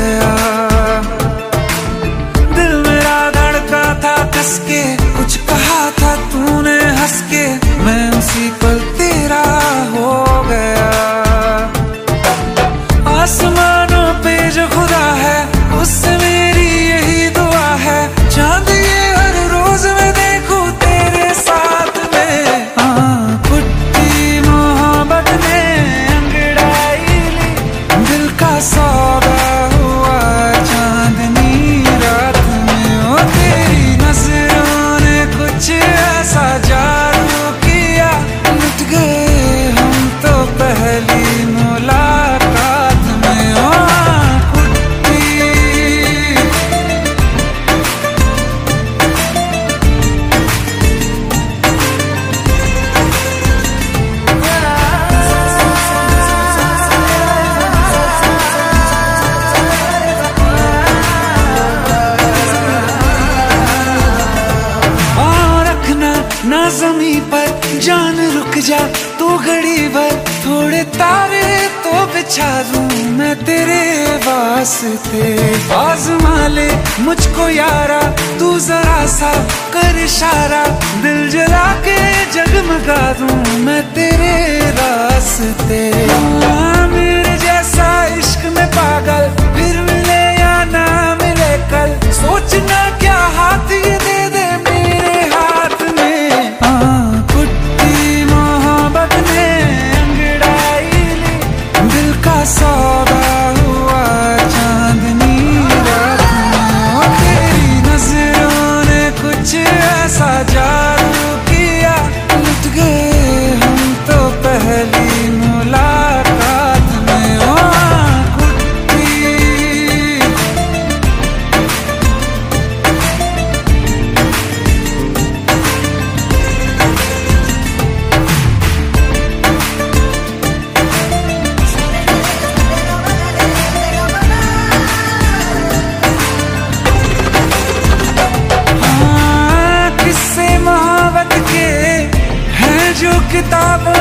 गया। दिल मेरा धड़का था कस के, कुछ कहा था तूने हंस के, मैं उसी पल तेरा हो गया। आसमानों पे जो खुदा है उससे मेरी यही दुआ है, चांद ये हर रोज मैं देखूं तेरे साथ में। पुट्टी मोहब्बत ने अंगड़ाई ली, दिल का सौदा हुआ चांदनी रात में। ओ तेरी नजरों ने कुछ ऐसा जादू किया, लुट गए हम तो पहली मुलाकात में। ओ पुट्टी रखना ना ज़मीं पर, जान रुक जा तू घड़ी भर, थोड़े तारे तो बिछा दूं मैं तेरे वास्ते। आज़मा ले मुझको यारा, तू जरा सा कर इशारा, दिल जला के जगमगा दूं मैं तेरे रास्ते। मेरे जैसा इश्क में पागल फिर मिले या ना मिले कल, सोचना क्या हाथ ये दे दे मेरे हाथ में। पुट्टी मोहब्बत ने अंगड़ाई ली, दिल का सौदा हुआ चांदनी रात में। ओ तेरी नजरों ने कुछ ऐसा जादू किया, लुट गए हम तो पहली मुलाकात में। ओ पुट्टी किस्से मोहब्बत के हैं जो किताबों